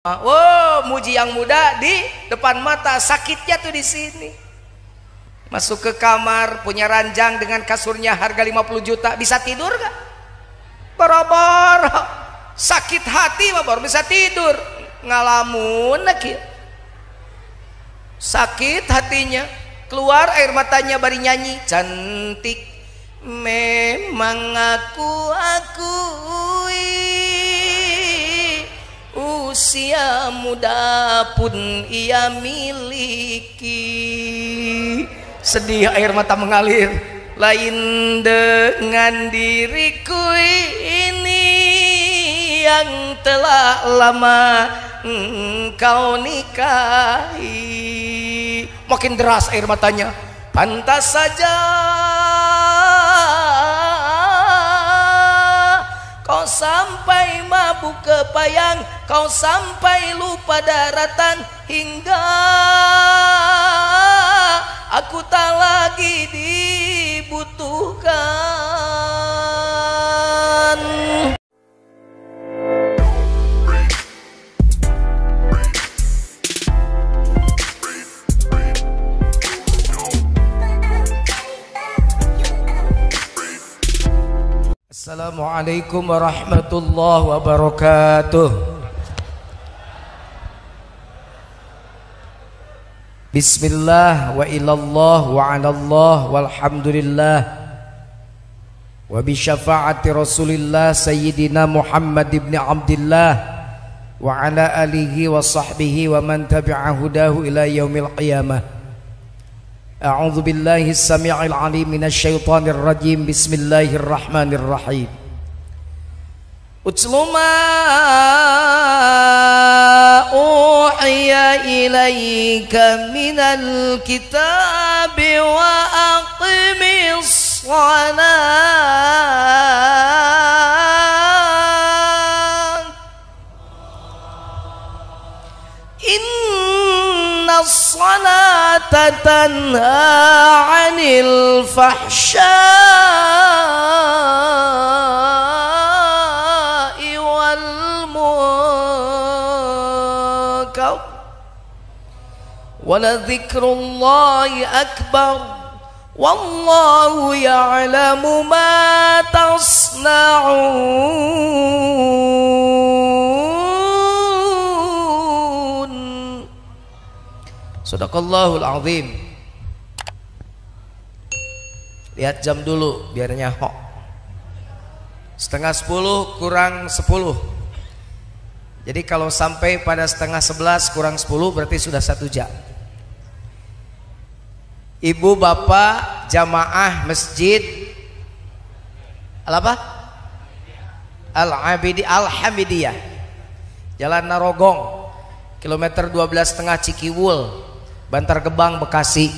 Wow, muji yang muda di depan mata, sakitnya tuh di sini. Masuk ke kamar, punya ranjang dengan kasurnya harga 50 juta, bisa tidur gak? Boro-boro sakit hati mah baru bisa tidur. Ngalamun lagi. Sakit hatinya, keluar air matanya bari nyanyi, cantik memang aku akui, usia muda pun ia miliki. Sedih air mata mengalir, lain dengan diriku ini yang telah lama engkau nikahi. Makin deras air matanya. Pantas saja kau sampai mabuk kepayang, kau sampai lupa daratan, hingga aku tak lagi dibutuhkan. Assalamualaikum warahmatullahi wabarakatuh. Bismillah wa ilallah wa alallah walhamdulillah wa bi syafaati rasulillah sayyidina Muhammad ibn Abdillah wa ala alihi wa sahbihi wa man tabi'a hudahu ila yaumil qiyamah. A'udzu billahi as-sami'il 'alim minasy syaithanir rajim. Bismillahirrahmanirrahim. Utlu ma uhiya ilaika minal kitabi wa aqimis shalah. As-salata tanha 'anil fahsya'i wal munkar wa la dzikrullahi akbar wallahu ya'lamu ma tasna'un. Sadaqallahul azim. Lihat jam dulu biar nyahok. 9:30 kurang 10. Jadi kalau sampai pada 10:30 kurang 10 berarti sudah 1 jam. Ibu bapak jamaah masjid apa? Al-Hamidiyah Jalan Narogong kilometer 12,5 Cikiwul, Bantar Gebang, Bekasi.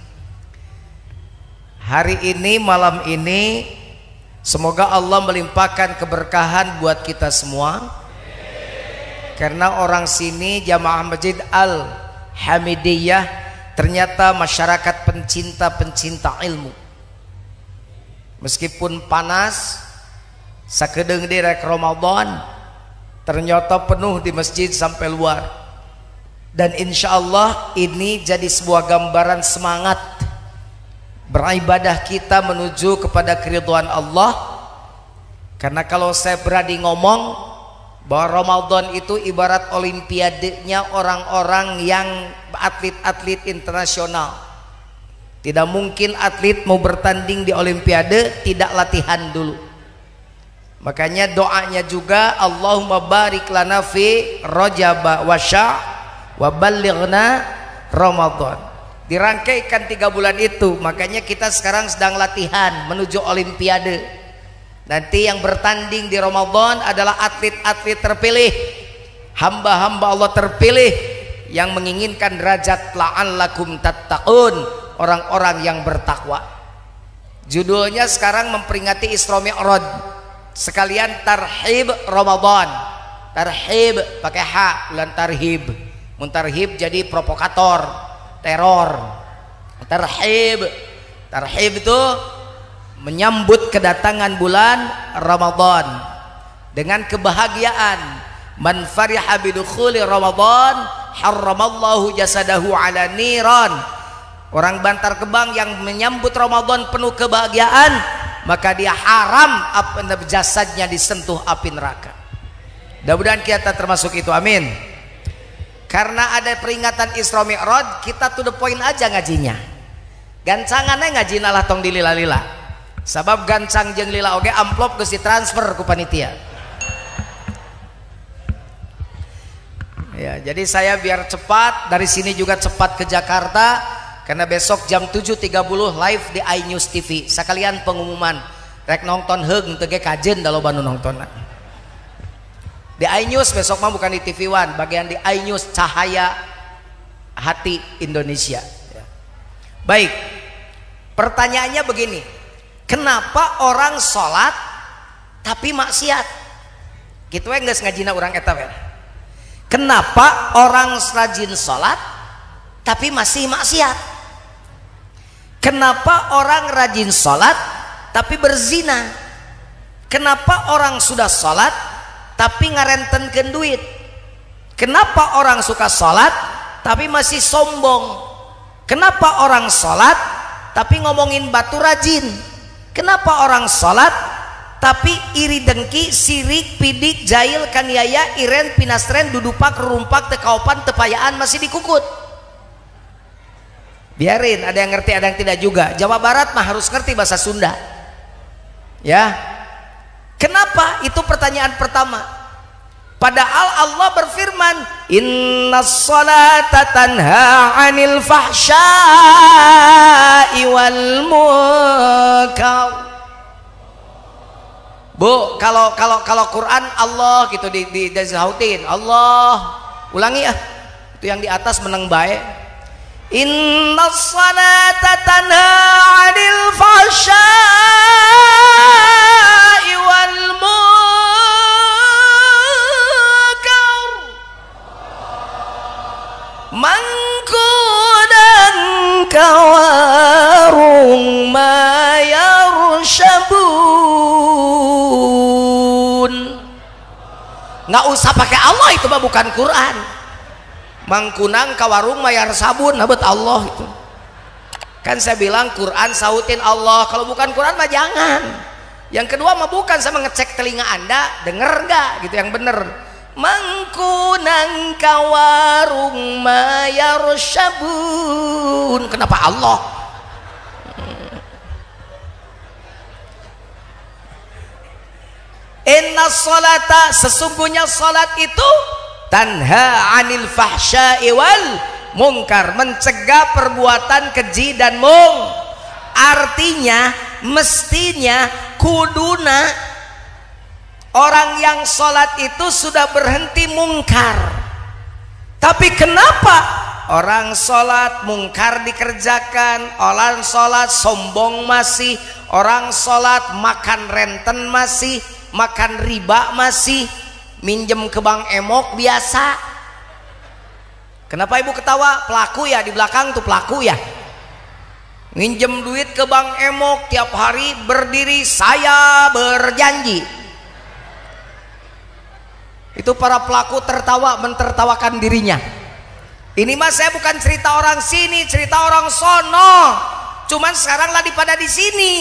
Hari ini, malam ini, semoga Allah melimpahkan keberkahan buat kita semua. Karena orang sini jamaah masjid Al-Hamidiyah ternyata masyarakat pencinta ilmu. Meskipun panas, sakedeung di rek Ramadan, ternyata penuh di masjid sampai luar. Dan insya Allah ini jadi sebuah gambaran semangat beribadah kita menuju kepada keridhaan Allah. Karena kalau saya berani ngomong bahwa Ramadan itu ibarat olimpiadenya orang-orang yang atlet-atlet internasional. Tidak mungkin atlet mau bertanding di olimpiade tidak latihan dulu. Makanya doanya juga Allahumma barik lana fi Rajab wa Sya' wa ballighna Ramadan. Dirangkaikan 3 bulan itu. Makanya kita sekarang sedang latihan menuju olimpiade. Nanti yang bertanding di Ramadan adalah atlet-atlet terpilih, hamba-hamba Allah terpilih yang menginginkan derajat la'allakum tattaqun, orang-orang yang bertakwa. Judulnya sekarang memperingati Isra Mi'raj, sekalian tarhib Ramadan. Tarhib pakai H, bulan tarhib. Muntarhib jadi provokator, teror. Tarhib itu menyambut kedatangan bulan Ramadan dengan kebahagiaan, Man fariha bidukhuli Ramadan harramallahu jasadahu ala niran. Orang Bantar Gebang yang menyambut Ramadan penuh kebahagiaan, maka dia haram jasadnya disentuh api neraka. Mudah-mudahan kita termasuk itu, amin. Karena ada peringatan Isra Mi'raj, kita to the point aja ngajinya. Gancangannya ngajina lah tong dilila-lila. Sabab gancang jeung lila oge amplop geus ditransfer ku panitia. Ya, jadi saya biar cepat dari sini juga cepat ke Jakarta karena besok jam 7.30 live di iNews TV. Sekalian pengumuman rek nonton heug teu ge kajen da loba nu nonton. Di iNews besok mah bukan di TV One, bagian di iNews Cahaya Hati Indonesia. Ya. Baik, pertanyaannya begini, kenapa orang sholat tapi maksiat? Gitu we geus ngajina urang eta we. Kenapa orang rajin sholat tapi masih maksiat? Kenapa orang rajin sholat tapi berzina? Kenapa orang sudah sholat tapi ngarentenkeun duit? Kenapa orang suka sholat tapi masih sombong? Kenapa orang sholat tapi ngomongin batu rajin? Kenapa orang sholat tapi iri dengki, sirik, pidik, jahil, kaniaya, iren, pinastren, dudupak, rumpak, tekaupan, tepayaan masih dikukut? Biarin, ada yang ngerti, ada yang tidak juga. Jawa Barat mah harus ngerti bahasa Sunda. Ya. Kenapa? Itu pertanyaan pertama. Padahal Allah berfirman, innas salata tanha 'anil fahsya'i wal munkar. Bu, kalau Quran Allah gitu disautin Allah, ulangi ya, itu yang di atas menang baik. Innas salata tanha 'anil fahsya'i wal munkar. Mangkudan kawarung mayarshabun. Nggak usah pakai Allah, itu mah bukan Quran. Mangkunang kawarung mayar sabun habet Allah itu. Kan saya bilang Quran sautin Allah, kalau bukan Quran mah jangan. Yang kedua mah bukan, saya ngecek telinga Anda denger nggak gitu yang bener. Mangkunang kawarung mayar sabun. Kenapa Allah? Inna sholata, sesungguhnya salat itu tanha 'anil fahsya'i wal munkar, mencegah perbuatan keji dan mung. Artinya mestinya kuduna orang yang sholat itu sudah berhenti mungkar. Tapi kenapa orang sholat mungkar dikerjakan, orang sholat sombong masih, orang sholat makan renten masih, makan riba masih, minjem ke bank emok biasa. Kenapa ibu ketawa? Pelaku ya, di belakang tuh pelaku ya. Minjem duit ke bank emok tiap hari berdiri saya berjanji. Itu para pelaku tertawa mentertawakan dirinya. Ini mah saya bukan cerita orang sini, cerita orang sono. Cuman sekarang lagi pada di sini.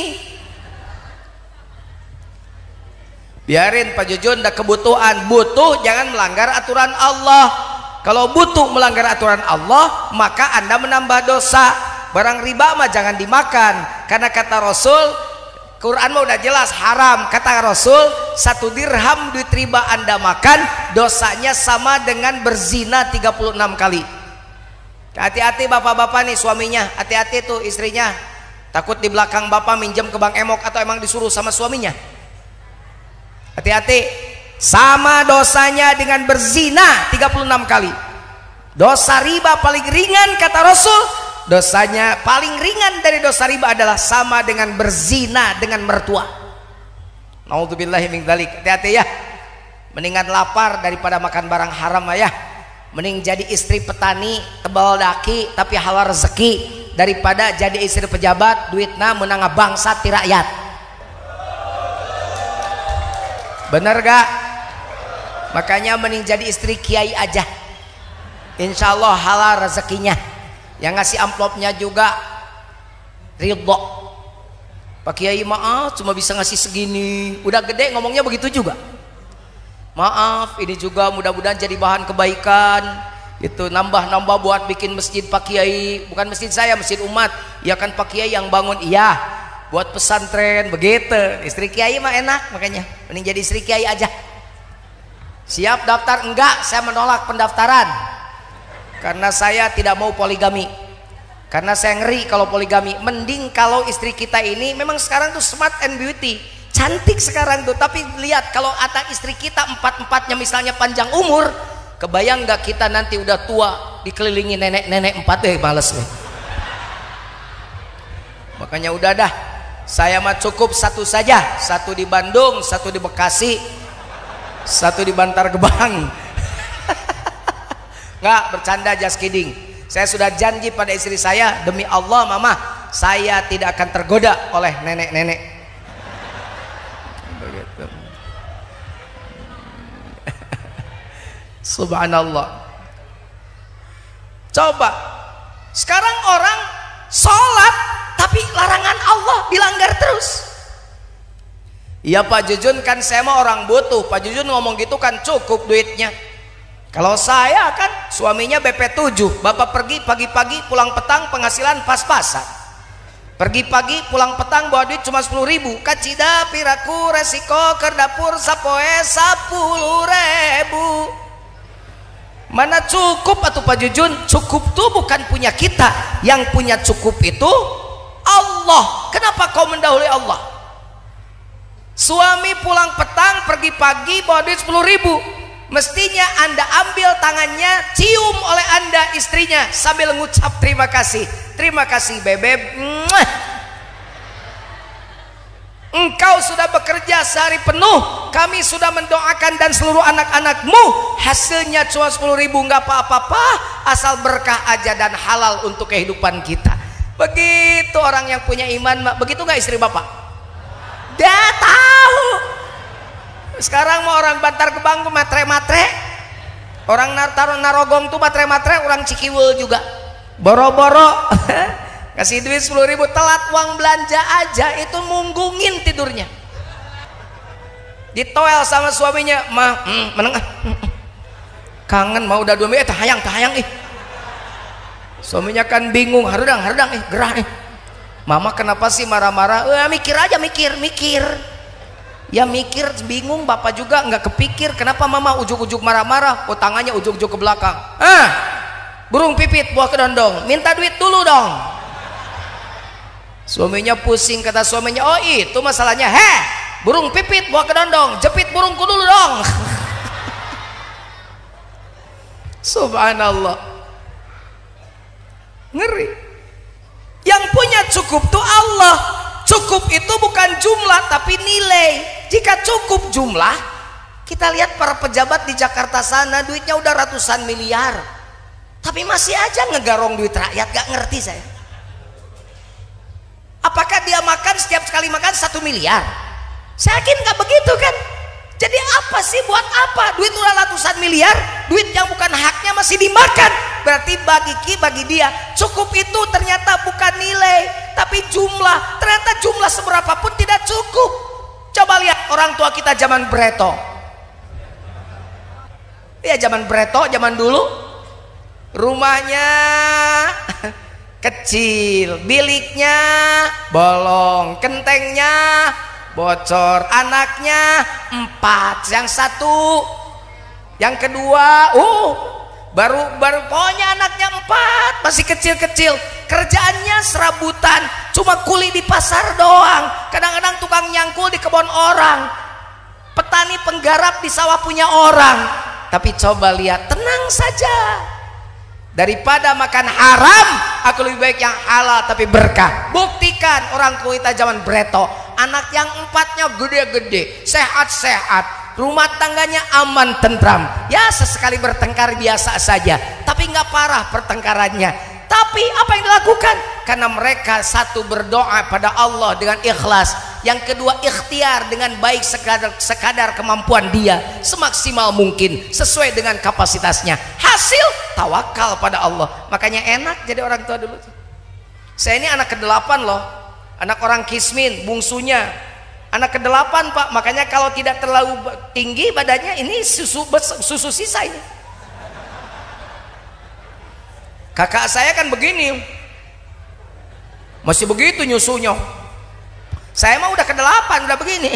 Biarin Pak Jujun, ada kebutuhan, butuh jangan melanggar aturan Allah. Kalau butuh melanggar aturan Allah, maka Anda menambah dosa. Barang riba mah jangan dimakan, karena kata Rasul, Quran mah udah jelas haram. Kata Rasul, 1 dirham duit riba Anda makan, dosanya sama dengan berzina 36 kali. Hati-hati bapak-bapak nih suaminya, hati-hati tuh istrinya, takut di belakang bapak minjem ke bank emok atau emang disuruh sama suaminya. Hati-hati, sama dosanya dengan berzina 36 kali. Dosa riba paling ringan kata Rasul, dosanya paling ringan dari dosa riba adalah sama dengan berzina dengan mertua. Naudzubillahi min dzalik. Hati-hati ya, mendingan lapar daripada makan barang haram ya. Mending jadi istri petani tebal daki tapi halal rezeki, daripada jadi istri pejabat duitna menang bangsa ti rakyat. Bener gak? Makanya mending jadi istri kiai aja, insya Allah halal rezekinya. Yang ngasih amplopnya juga ridho. Pak Kiai maaf cuma bisa ngasih segini, udah gede ngomongnya begitu juga. Maaf ini juga mudah-mudahan jadi bahan kebaikan. Itu nambah-nambah buat bikin masjid Pak Kiai, bukan masjid saya, masjid umat. Ya kan Pak Kiai yang bangun, iya. Buat pesantren begitu. Istri Kiai mah enak, makanya mending jadi istri Kiai aja. Siap daftar? Enggak, saya menolak pendaftaran karena saya tidak mau poligami, karena saya ngeri kalau poligami. Mending kalau istri kita ini memang sekarang tuh smart and beauty, cantik sekarang tuh, tapi lihat kalau anak istri kita empat-empatnya misalnya panjang umur, kebayang nggak kita nanti udah tua dikelilingi nenek-nenek 4, males nih. Makanya udah dah, saya mah cukup satu saja, satu di Bandung, satu di Bekasi, satu di Bantar Gebang. Nggak, bercanda, just kidding. Saya sudah janji pada istri saya, demi Allah mama, saya tidak akan tergoda oleh nenek-nenek. Begitu. Subhanallah. Coba sekarang orang sholat tapi larangan Allah dilanggar terus. Iya Pak Jujun, kan saya mau orang butuh. Pak Jujun ngomong gitu kan cukup duitnya. Kalau saya kan suaminya BP7, bapak pergi pagi-pagi pulang petang, penghasilan pas-pasan. Pergi pagi pulang petang bawa duit cuma 10.000. Kacida piraku resiko kerdapur sapoe 10.000. Mana cukup atuh Pak Jujun? Cukup tuh bukan punya kita, yang punya cukup itu Allah. Kenapa kau mendahului Allah? Suami pulang petang pergi pagi bawa duit 10.000, mestinya Anda ambil tangannya, cium oleh Anda istrinya sambil ngucap terima kasih. Terima kasih bebek, engkau sudah bekerja sehari penuh, kami sudah mendoakan dan seluruh anak-anakmu, hasilnya cuma 10.000, nggak apa-apa, asal berkah aja dan halal untuk kehidupan kita. Begitu orang yang punya iman. Begitu nggak istri bapak? Dia tahu. Sekarang mau orang Bantar Gebang tuh matre-matre, orang Narogong tuh matre-matre, orang Cikiwul juga boro-boro kasih duit 10.000, telat uang belanja aja itu munggungin tidurnya. Ditoel sama suaminya, mah menengah kangen mau udah 2 minggu tahayang suaminya kan bingung, harudang gerah mama kenapa sih marah-marah? Mikir aja, mikir ya, mikir bingung. Bapak juga nggak kepikir kenapa mama ujuk-ujuk marah-marah. Oh, tangannya ujuk-ujuk ke belakang. Burung pipit buah kedondong, minta duit dulu dong. Suaminya pusing, kata suaminya, oh itu masalahnya. Burung pipit buah kedondong, jepit burungku dulu dong. Subhanallah, ngeri. Yang punya cukup tuh Allah. Cukup itu bukan jumlah tapi nilai. Jika cukup jumlah, kita lihat para pejabat di Jakarta sana duitnya udah ratusan miliar, tapi masih aja ngegarong duit rakyat. Gak ngerti saya. Apakah dia makan setiap sekali makan 1 miliar? Saya yakin gak begitu kan. Jadi apa sih, buat apa duit udah ratusan miliar, duit yang bukan haknya masih dimakan? Berarti bagi dia cukup itu ternyata bukan nilai tapi jumlah. Ternyata jumlah seberapapun tidak cukup. Coba lihat orang tua kita zaman Breto. Ya zaman Breto, zaman dulu rumahnya kecil, biliknya bolong, kentengnya bocor, anaknya 4, yang 1, yang kedua baru pokoknya anaknya 4, masih kecil-kecil, kerjaannya serabutan, cuma kuli di pasar doang, kadang-kadang tukang nyangkul di kebun orang, petani penggarap di sawah punya orang. Tapi coba lihat, tenang saja, daripada makan haram aku lebih baik yang halal tapi berkah. Buktikan orang tua kita zaman Breto, anak yang 4-nya gede-gede, sehat-sehat, rumah tangganya aman tentram, ya sesekali bertengkar biasa saja tapi nggak parah pertengkarannya. Tapi apa yang dilakukan? Karena mereka satu berdoa pada Allah dengan ikhlas, Yang kedua, ikhtiar dengan baik sekadar kemampuan dia, semaksimal mungkin sesuai dengan kapasitasnya. Hasil tawakal pada Allah. Makanya enak jadi orang tua dulu. Saya ini anak ke-8 loh, anak orang Kismin, bungsunya anak ke-8 Pak. Makanya kalau tidak terlalu tinggi badannya, ini susu sisa ini. Kakak saya kan begini, masih begitu nyusunya. Saya mah udah ke-8, udah begini.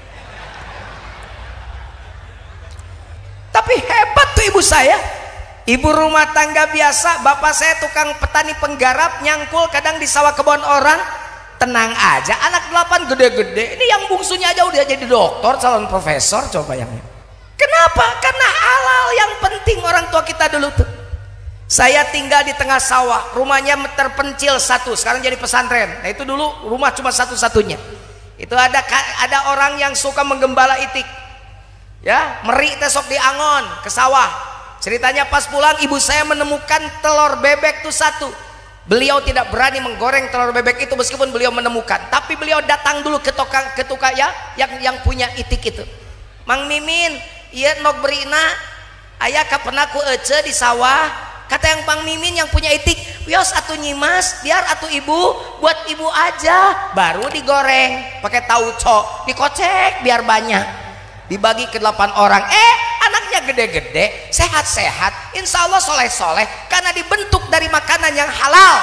Tapi hebat tuh ibu saya, ibu rumah tangga biasa. Bapak saya tukang petani penggarap, nyangkul kadang di sawah kebun orang. Tenang aja, anak 8 gede-gede. Ini yang bungsunya aja udah jadi dokter, calon profesor. Coba yang kenapa? Karena halal yang penting orang tua kita dulu tuh. Saya tinggal di tengah sawah, rumahnya terpencil satu, sekarang jadi pesantren. Nah itu dulu rumah cuma satu-satunya. Itu ada orang yang suka menggembala itik, ya, meri tesok di angon ke sawah. Ceritanya pas pulang ibu saya menemukan telur bebek tuh satu. Beliau tidak berani menggoreng telur bebek itu meskipun beliau menemukan, tapi beliau datang dulu ke tukang ya yang punya itik itu. Mang Mimin, iya nok berina, ayah kapenaku ece di sawah. Kata yang Bang Mimin yang punya itik, wios atuh nyimas, biar atuh ibu, buat ibu aja, baru digoreng pakai tauco, dikocek biar banyak, dibagi ke 8 orang. Anaknya gede-gede, sehat-sehat, insya Allah soleh-soleh, karena dibentuk dari makanan yang halal.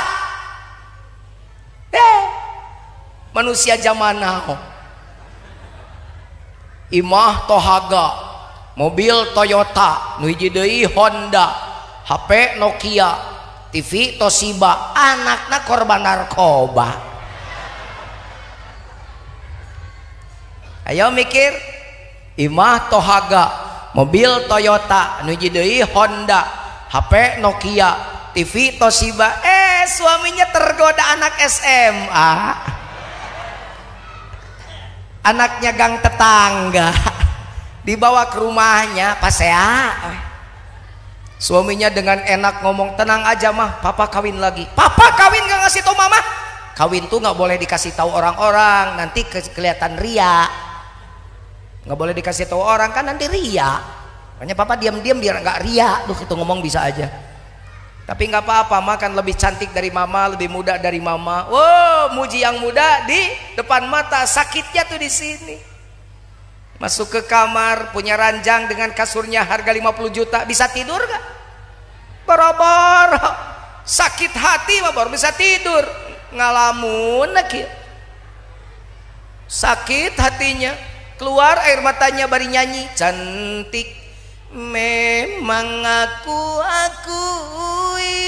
Manusia zaman now, imah tohaga, mobil Toyota, nuhiji deui Honda, HP Nokia, TV Toshiba, anaknya korban narkoba. Ayo mikir, imah tohaga, mobil Toyota, nuji deui Honda, HP Nokia, TV Toshiba. Suaminya tergoda anak SMA, anaknya gang tetangga, dibawa ke rumahnya pasea. Suaminya dengan enak ngomong, tenang aja mah, papa kawin lagi. Papa kawin gak ngasih tahu mama? Kawin tuh gak boleh dikasih tahu orang-orang, nanti kelihatan ria. Gak boleh dikasih tahu orang kan nanti ria. Makanya papa diam-diam biar gak ria. Duh itu ngomong bisa aja. Tapi gak apa-apa, mah kan lebih cantik dari mama, lebih muda dari mama. Wow, muji yang muda di depan mata, sakitnya tuh di sini. Masuk ke kamar, punya ranjang dengan kasurnya harga 50 juta, bisa tidur gak? Boro-boro sakit hati mah baru bisa tidur, ngalamun lagi. Sakit hatinya, keluar air matanya bari nyanyi, cantik memang aku akui,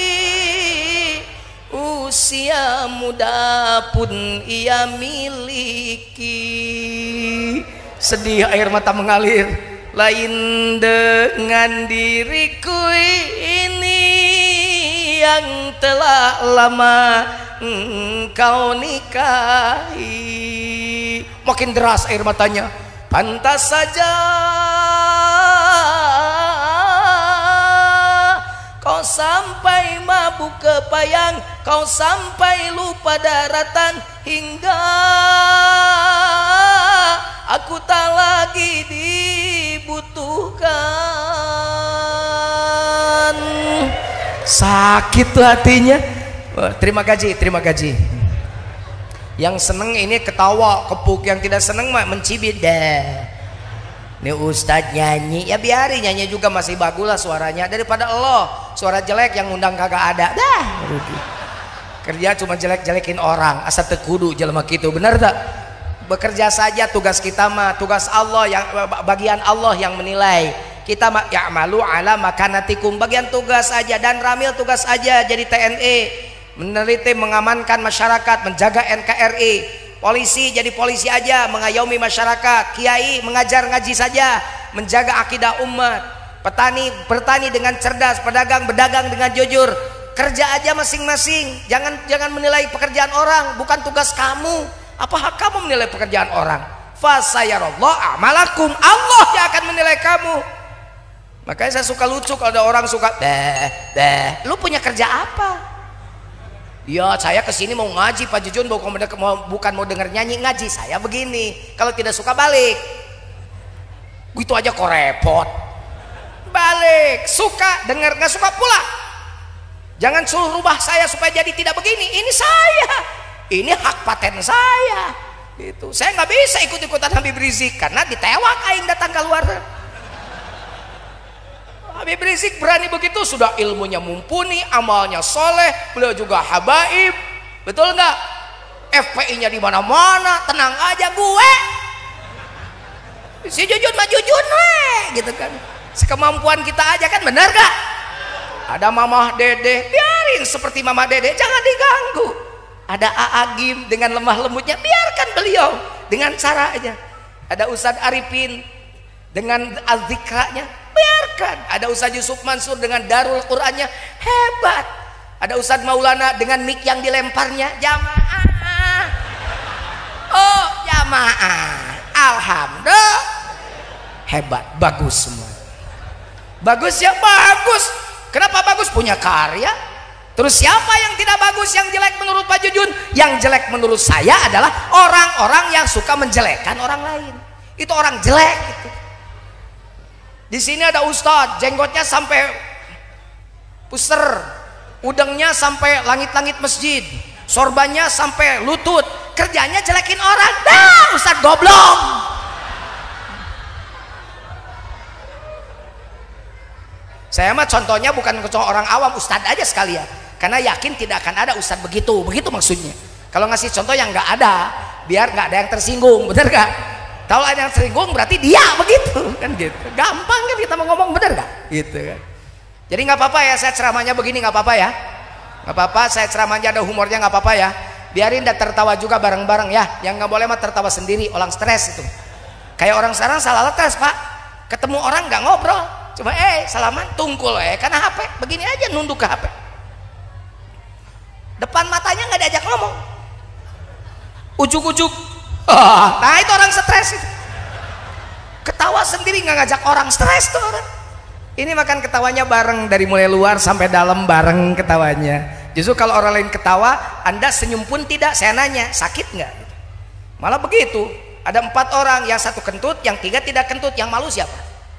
usia muda pun ia miliki. Sedih air mata mengalir, lain dengan diriku ini yang telah lama engkau nikahi. Makin deras air matanya. Pantas saja kau sampai mabuk kepayang, kau sampai lupa daratan, hingga aku tak lagi dibutuhkan. Sakit tuh hatinya. Terima gaji, terima gaji. Yang seneng ini ketawa, kepuk. Yang tidak seneng mah mencibir deh. Ini ustadz nyanyi, ya biarin nyanyi juga masih bagus lah suaranya daripada Allah suara jelek yang undang kagak ada. Dah rugi. Kerja cuma jelek-jelekin orang, asa tekudu jelema gitu, bener tak? Bekerja saja tugas kita mah, tugas Allah yang bagian Allah yang menilai. Kita mah ya'malu ala makanatikum, bagian tugas aja. Dan Ramil tugas aja jadi TNI, meneliti mengamankan masyarakat, menjaga NKRI. Polisi jadi polisi aja, mengayomi masyarakat. Kiai mengajar ngaji saja, menjaga akidah umat. Petani bertani dengan cerdas, pedagang berdagang dengan jujur. Kerja aja masing-masing, jangan menilai pekerjaan orang, bukan tugas kamu. Apa hak kamu menilai pekerjaan orang? Fasayarallahu a'malakum, Allah yang akan menilai kamu. Makanya saya suka lucu kalau ada orang suka lu punya kerja apa? Ya saya kesini mau ngaji Pak Jujun, bukan mau denger nyanyi, ngaji. Saya begini, kalau tidak suka balik. Gitu aja kok repot. Balik, suka denger, nggak suka pulang. Jangan suruh rubah saya supaya jadi tidak begini. Ini saya, ini hak paten saya. Gitu. Saya nggak bisa ikut-ikutan Habib Rizik karena ditewak aing datang keluar. Habib Rizik berani begitu, sudah ilmunya mumpuni, amalnya soleh, beliau juga habaib, betul nggak? FPI-nya di mana-mana, tenang aja gue. Si Jujun mah Jujun we, gitu kan. Sekemampuan kita aja kan, benar gak? Ada Mamah Dede, biarin seperti Mamah Dede, jangan diganggu. Ada Aagim dengan lemah lembutnya, biarkan beliau dengan caranya. Ada Ustadz Arifin dengan al-zikranya, biarkan. Ada Ustadz Yusuf Mansur dengan Darul Qurannya, hebat. Ada Ustadz Maulana dengan mik yang dilemparnya, jamaah. Oh jamaah, alhamdulillah, hebat, bagus semua. Bagus ya, bagus. Kenapa bagus? Punya karya. Terus siapa yang tidak bagus, yang jelek menurut Pak Jujun? Yang jelek menurut saya adalah orang-orang yang suka menjelekkan orang lain. Itu orang jelek gitu. Di sini ada ustadz, jenggotnya sampai puser, udangnya sampai langit-langit masjid, sorbannya sampai lutut, kerjanya jelekin orang. Dah, ustadz goblok. Saya mah contohnya bukan contoh orang awam, ustadz aja sekalian. Karena yakin tidak akan ada ustadz begitu maksudnya. Kalau ngasih contoh yang nggak ada, biar nggak ada yang tersinggung, bener gak? Kalau ada yang tersinggung berarti dia begitu, kan gitu. Gampang kan kita mau ngomong, bener gak? Gitu kan. Jadi nggak apa-apa ya, saya ceramahnya begini, nggak apa-apa ya, nggak apa-apa. Saya ceramahnya ada humornya, nggak apa-apa ya. Biarin dan tertawa juga bareng-bareng ya. Yang nggak boleh mah tertawa sendiri, orang stres itu. Kayak orang sekarang salah lekas Pak, ketemu orang nggak ngobrol, coba salaman tungkul karena HP, begini aja nunduk ke HP. Depan matanya nggak diajak ngomong, ujuk-ujuk. Nah itu orang stres itu. Ketawa sendiri nggak ngajak orang, stres tuh orang. Ini makan ketawanya bareng, dari mulai luar sampai dalam bareng ketawanya. Justru kalau orang lain ketawa, Anda senyum pun tidak. Saya nanya, sakit nggak? Malah begitu. Ada 4 orang, yang 1 kentut, yang 3 tidak kentut. Yang malu siapa?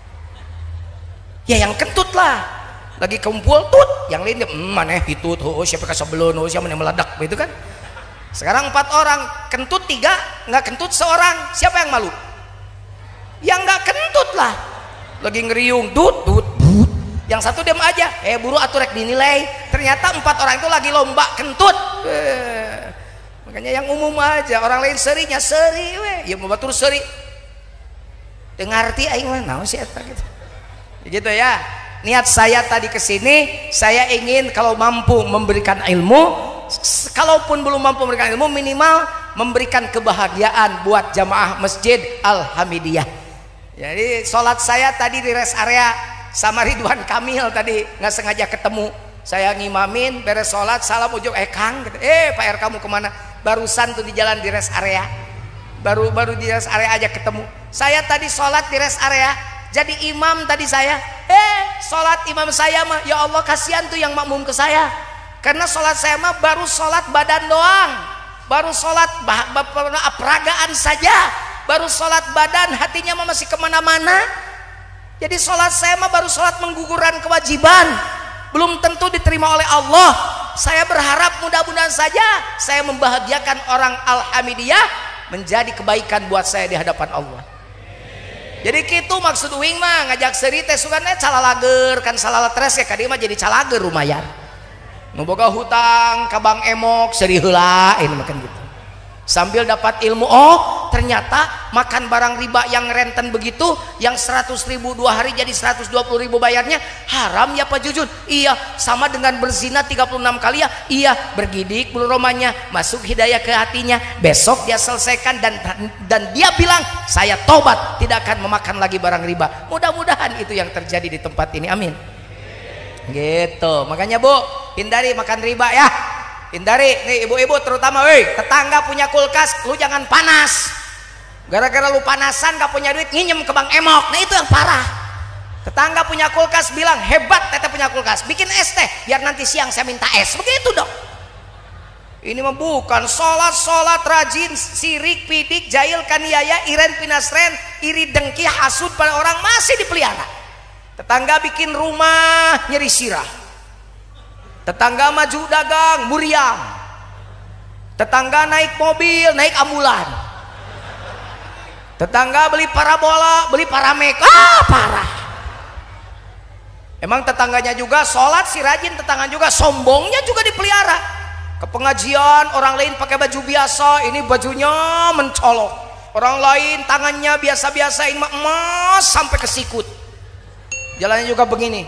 Ya yang kentut lah. Lagi kumpul tut, yang lain mana hitut, oh siapa kasebelon, oh siapa yang meledak, begitu kan? Sekarang 4 orang, kentut 3, nggak kentut seorang, siapa yang malu? Yang nggak kentut lah, lagi ngeriung, dut, yang 1 diam aja, buru aturek dinilai. Ternyata 4 orang itu lagi lomba kentut. Makanya yang umum aja, orang lain serinya seri, ya mau batur seri. Dengarti aing mah naon sih eta gitu. Gitu ya. Niat saya tadi ke sini, saya ingin kalau mampu memberikan ilmu, kalaupun belum mampu memberikan ilmu, minimal memberikan kebahagiaan buat jamaah Masjid Al-Hamidiyah. Jadi sholat saya tadi di rest area sama Ridwan Kamil tadi, nggak sengaja ketemu. Saya ngimamin, beres sholat, salam ujung, Kang, Pak R kamu kemana? Barusan tuh di jalan di rest area, baru di rest area aja ketemu. Saya tadi sholat di rest area, jadi imam tadi saya. Sholat imam saya mah, ya Allah kasihan tuh yang makmum ke saya. Karena sholat saya mah baru sholat badan doang, baru sholat peragaan saja, baru sholat badan, hatinya mah masih kemana-mana. Jadi sholat saya mah baru sholat menggugurkan kewajiban, belum tentu diterima oleh Allah. Saya berharap mudah-mudahan saja saya membahagiakan orang Al-Hamidiyah, menjadi kebaikan buat saya di hadapan Allah. Jadi gitu maksud uing mah, ngajak seri teh sugana calalager kan salala tres ya kadi mah jadi calager lumayan. Nu boga hutang ka Bang Emok seri heula ini makan gitu. Sambil dapat ilmu, oh ternyata makan barang riba yang renten begitu, yang 100.000 2 hari jadi 120.000 bayarnya haram ya Pak Jujun. Iya, sama dengan berzina 36 kali ya. Iya, bergidik bulu romanya, masuk hidayah ke hatinya, besok dia selesaikan dan dia bilang saya tobat, tidak akan memakan lagi barang riba. Mudah-mudahan itu yang terjadi di tempat ini, amin. Gitu, makanya Bu, hindari makan riba ya. Hindari nih ibu-ibu terutama, tetangga punya kulkas, lu jangan panas. Gara-gara lu panasan gak punya duit, nginjem ke Bang Emok. Nah itu yang parah. Tetangga punya kulkas bilang hebat teteh punya kulkas, bikin es teh biar nanti siang saya minta es, begitu dong. Ini mah bukan sholat rajin, sirik, pidik, jahil, kaniaya, iren, pinasren, iri, dengki, hasud pada orang masih dipelihara. Tetangga bikin rumah nyeri sirah, tetangga maju dagang muriang, tetangga naik mobil, naik ambulan, tetangga beli parabola, beli paramek, parah. Emang tetangganya juga sholat si rajin, tetangga juga sombongnya juga dipelihara. Ke pengajian orang lain pakai baju biasa, ini bajunya mencolok. Orang lain tangannya biasa-biasa, ini emas sampai ke sikut. Jalannya juga begini,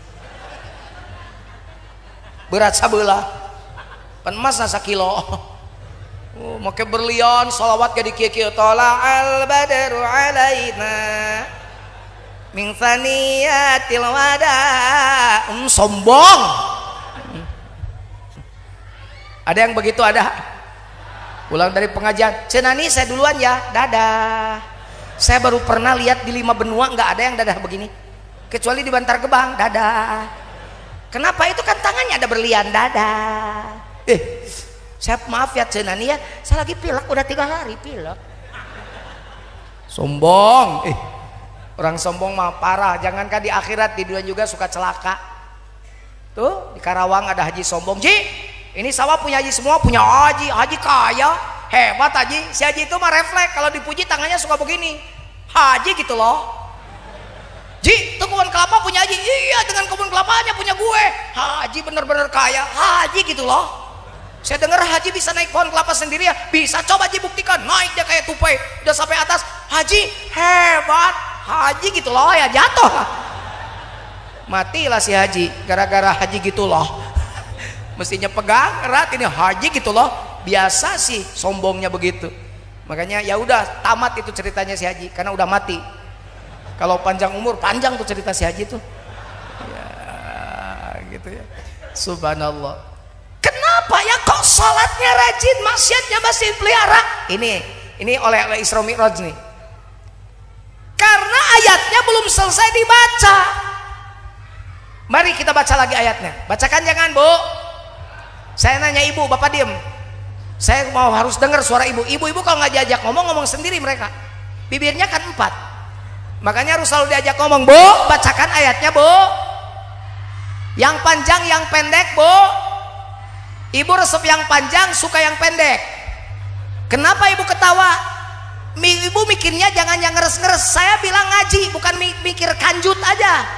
berat sabelah, pan emas nasa kilo. Make berlian, salawat jadi kieu-kieu, tola al badru alaina min thaniyatil wada. Sombong. Ada yang begitu, ada. Pulang dari pengajian, cenani saya duluan ya, dadah. Saya baru pernah lihat di 5 benua nggak ada yang dadah begini, kecuali di Bantar Gebang, dadah. Kenapa? Itu kan tangannya ada berlian, dadah. Saya maaf ya cenani ya, saya lagi pilek, udah 3 hari pilek. Sombong. Orang sombong mah parah. Jangankan di akhirat, di dunia juga suka celaka. Tuh di Karawang ada haji sombong. Ji, ini sawah punya haji semua, punya haji kaya, hebat haji. Si haji itu mah refleks, kalau dipuji tangannya suka begini, haji gitu loh. Ji, itu kebun kelapa punya haji, iya dengan kebun kelapanya punya gue, haji bener-bener kaya, haji gitu loh. Saya dengar haji bisa naik pohon kelapa sendiri ya, bisa, coba Ji buktikan, naik dia kayak tupai, udah sampai atas, haji hebat, haji gitu loh, ya jatuh lah. Matilah si haji, gara-gara haji gitu loh. Mestinya pegang erat, ini haji gitu loh. Biasa sih sombongnya begitu. Makanya ya udah tamat itu ceritanya si haji, karena udah mati. Kalau panjang umur, panjang tuh cerita si haji tuh ya gitu ya. Subhanallah. Kenapa ya kok sholatnya rajin, maksiatnya masih pelihara? Ini oleh Isra Mi'raj nih. Karena ayatnya belum selesai dibaca. Mari kita baca lagi ayatnya. Bacakan jangan Bu. Saya nanya ibu, bapak diem. Saya mau harus dengar suara ibu. Ibu-ibu kalau nggak diajak ngomong sendiri mereka. Bibirnya kan 4. Makanya harus selalu diajak ngomong. Bu, bacakan ayatnya Bu. Yang panjang, yang pendek Bu. Ibu resep yang panjang, suka yang pendek. Kenapa ibu ketawa? Ibu mikirnya jangan yang ngeres-ngeres. Saya bilang ngaji, bukan mikir kanjut aja.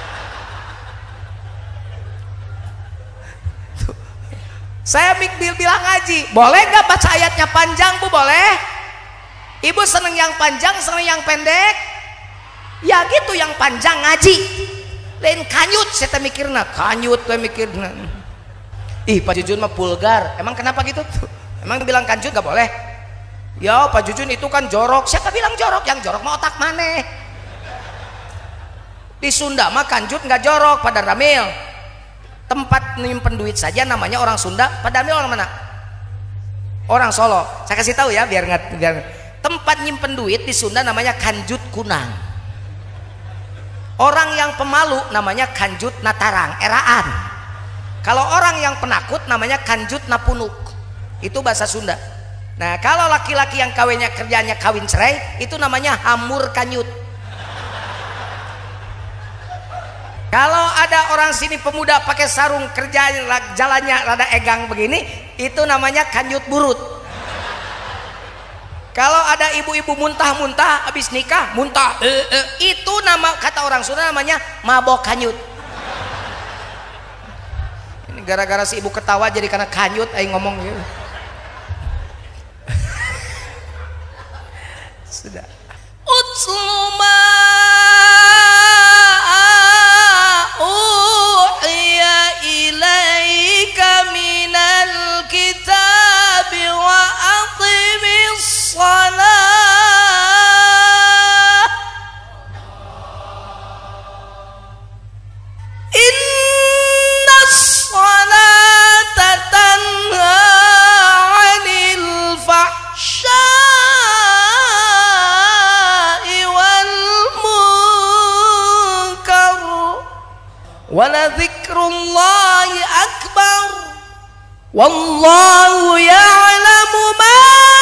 Saya bilang ngaji, boleh nggak baca ayatnya panjang Bu? Boleh. Ibu seneng yang panjang, seneng yang pendek. Ya gitu, yang panjang ngaji. Lain kanyut, saya mikirna kanyut, saya mikirna. Pak Jujun mah vulgar. Emang kenapa gitu? Emang bilang kanjut nggak boleh? Ya Pak Jujun itu kan jorok. Siapa bilang jorok? Yang jorok mah otak maneh. Di Sunda mah kanjut nggak jorok, pada ramil. Tempat nyimpen duit saja namanya orang Sunda, padahal orang mana? Orang Solo. Saya kasih tahu ya biar tempat nyimpen duit di Sunda namanya Kanjut Kunang. Orang yang pemalu namanya Kanjut Natarang, eraan. Kalau orang yang penakut namanya Kanjut Napunuk. Itu bahasa Sunda. Nah, kalau laki-laki yang kerjanya kawin cerai, itu namanya Hamur Kanyut. Kalau ada orang sini pemuda pakai sarung, kerja jalannya rada egang begini, itu namanya Kanyut Burut. Kalau ada ibu-ibu muntah-muntah habis nikah, muntah, itu nama, kata orang Sunda namanya mabok kanyut. Ini gara-gara si ibu ketawa jadi karena kanyut aing ngomong gitu. Sudah. Utsluma uhiya ilaika minal kitabi wa aqimis shalah innas salata tanha 'anil fahsya'i wal munkar wa la dzikrullahi akbar Wallahu ya'lamu ma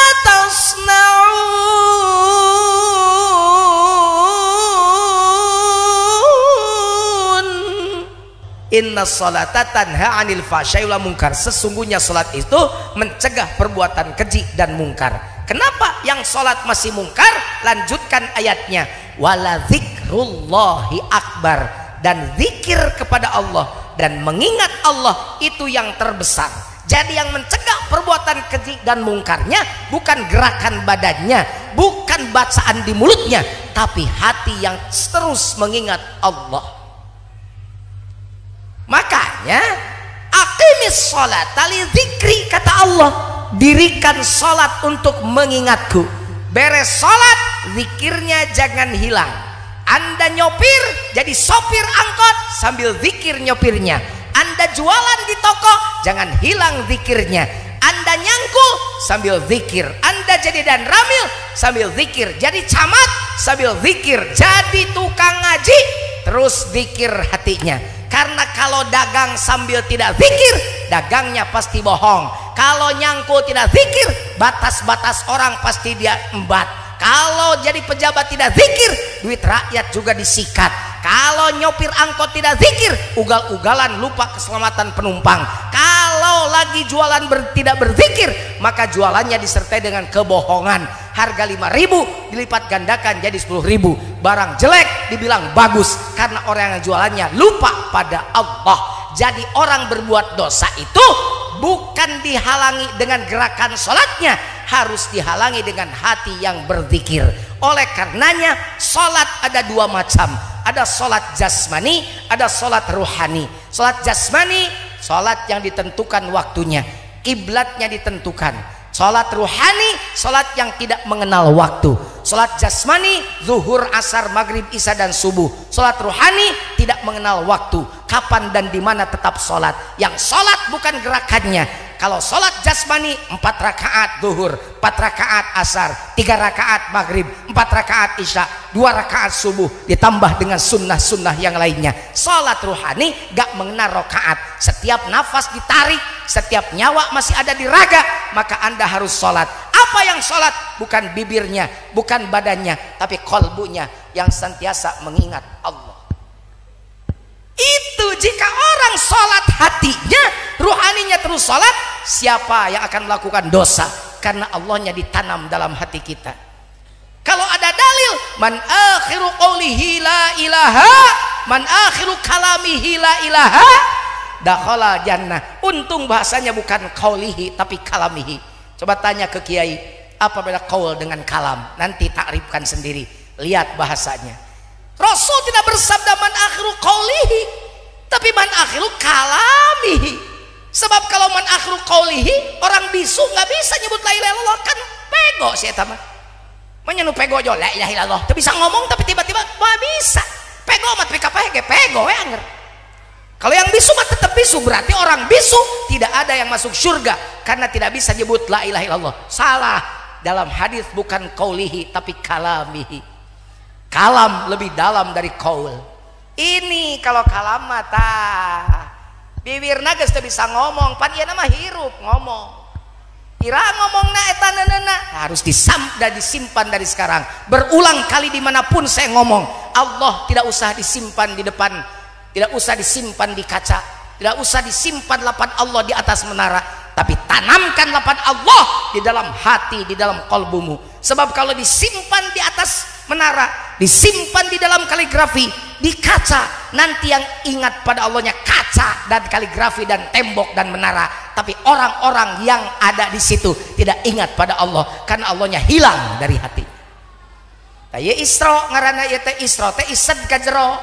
tasna'un. Inna sholata tanha 'anil fahsya'i wal munkar. Sesungguhnya salat itu mencegah perbuatan keji dan mungkar. Kenapa yang salat masih mungkar? Lanjutkan ayatnya. Wala dzikrullahi akbar. Dan zikir kepada Allah dan mengingat Allah itu yang terbesar. Jadi yang mencegah perbuatan keji dan mungkarnya bukan gerakan badannya, bukan bacaan di mulutnya, tapi hati yang terus mengingat Allah. Makanya aqimis sholata li dzikri, kata Allah, dirikan sholat untuk mengingatku. Beres sholat, zikirnya jangan hilang. Anda nyopir jadi sopir angkot sambil zikir nyopirnya. Anda jualan di toko jangan hilang zikirnya. Anda nyangkul sambil zikir. Anda jadi dan ramil sambil zikir. Jadi camat sambil zikir. Jadi tukang ngaji terus zikir hatinya. Karena kalau dagang sambil tidak zikir, dagangnya pasti bohong. Kalau nyangkul tidak zikir, batas-batas orang pasti dia embat. Kalau jadi pejabat tidak zikir, duit rakyat juga disikat. Kalau nyopir angkot tidak zikir, ugal-ugalan lupa keselamatan penumpang. Kalau lagi jualan tidak berzikir, maka jualannya disertai dengan kebohongan. Harga 5.000 dilipat gandakan jadi 10.000. Barang jelek dibilang bagus karena orang yang jualannya lupa pada Allah. Jadi orang berbuat dosa itu bukan dihalangi dengan gerakan sholatnya, harus dihalangi dengan hati yang berzikir. Oleh karenanya sholat ada dua macam, ada sholat jasmani, ada sholat ruhani. Sholat jasmani, sholat yang ditentukan waktunya, kiblatnya ditentukan. Sholat ruhani, sholat yang tidak mengenal waktu. Sholat jasmani, zuhur, asar, maghrib, isya dan subuh. Sholat ruhani tidak mengenal waktu, kapan dan di mana tetap sholat. Yang sholat bukan gerakannya. Kalau sholat jasmani 4 rakaat zuhur, 4 rakaat asar, 3 rakaat maghrib, 4 rakaat isya, 2 rakaat subuh, ditambah dengan sunnah-sunnah yang lainnya. Sholat ruhani gak mengenal rakaat. Setiap nafas ditarik, setiap nyawa masih ada di raga, maka Anda harus sholat. Apa yang sholat? Bukan bibirnya, bukan badannya, tapi kolbunya yang senantiasa mengingat Allah. Itu jika orang sholat hatinya, ruhaninya terus sholat, siapa yang akan melakukan dosa? Karena Allahnya ditanam dalam hati kita. Kalau ada dalil, man akhiru qawlihi la ilaha, man akhiru kalamihi la ilaha, dakhala jannah. Untung bahasanya bukan qawlihi tapi kalamihi. Coba tanya ke kiai, apa beda qaul dengan kalam? Nanti takrifkan sendiri. Lihat bahasanya. Rasul tidak bersabda man akhiru qawlihi, tapi man akhiru kalamihi. Sebab kalau man akhiru qawlihi, orang bisu nggak bisa nyebut la ilaha illallah, kan pego sih eta mah. Menyenu pego jo la ilaha illallah, teu bisa ngomong tapi tiba-tiba wah bisa. Pego mah teu kapake pego we anger. Kalau yang bisu mah tetap bisu, berarti orang bisu tidak ada yang masuk surga karena tidak bisa nyebut la ilaha illallah. Salah. Dalam hadis bukan qawlihi tapi kalamihi. Kalam lebih dalam dari qaul. Ini kalau kalam mata bibirna geus teu bisa ngomong, pan ieu mah hirup ngomong. Ira ngomongna eta neunena harus disimpan dari sekarang. Berulang kali dimanapun saya ngomong, Allah tidak usah disimpan di depan, tidak usah disimpan di kaca, tidak usah disimpan lapan Allah di atas menara, tapi tanamkan lapan Allah di dalam hati, di dalam kolbumu. Sebab kalau disimpan di atas menara, disimpan di dalam kaligrafi, di kaca, nanti yang ingat pada Allahnya kaca dan kaligrafi dan tembok dan menara, tapi orang-orang yang ada di situ tidak ingat pada Allah karena Allahnya hilang dari hati. Ya Isra ngaranna ieu teh Isra teh ised ka jero.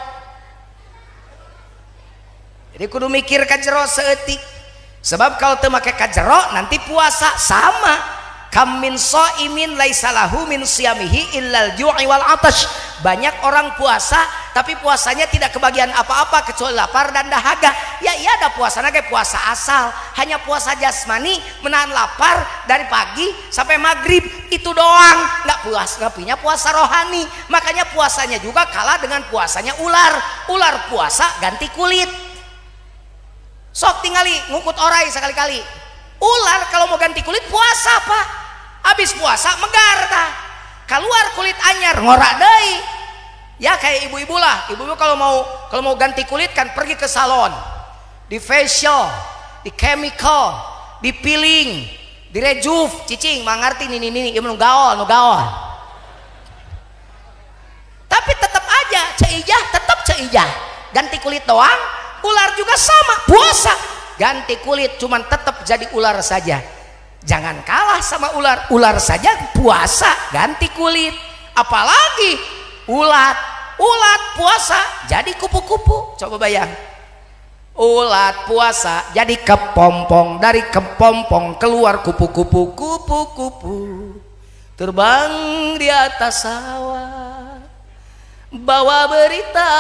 Jadi kudu mikir ka jero seeutik. Sebab kalau teu make ka jero nanti puasa sama. Kam min shaimin laisa lahu min siyamihi illal ju'i wal atash. Banyak orang puasa tapi puasanya tidak kebagian apa-apa kecuali lapar dan dahaga. Ya iya ada puasana kayak puasa asal, hanya puasa jasmani menahan lapar dari pagi sampai maghrib, itu doang. Nggak punya puasa rohani. Makanya puasanya juga kalah dengan puasanya ular. Ular puasa ganti kulit. Sok tingali ngukut orai sekali-kali. Ular kalau mau ganti kulit puasa Pak. Habis puasa megar tah. Keluar kulit anyar ngorak deui. Ya kayak ibu-ibu lah. Ibu-ibu kalau mau ganti kulit kan pergi ke salon. Di facial, di chemical, di peeling, di rejuve, cicing mangarti ini ieu nu gaol. Tapi tetap aja ceijah tetap ceijah. Ganti kulit doang, ular juga sama, puasa. Ganti kulit cuman tetap jadi ular saja. Jangan kalah sama ular. Ular saja puasa ganti kulit. Apalagi ulat puasa jadi kupu-kupu. Coba bayang. Ulat puasa jadi kepompong, dari kepompong keluar kupu-kupu. Terbang di atas sawah, bawa berita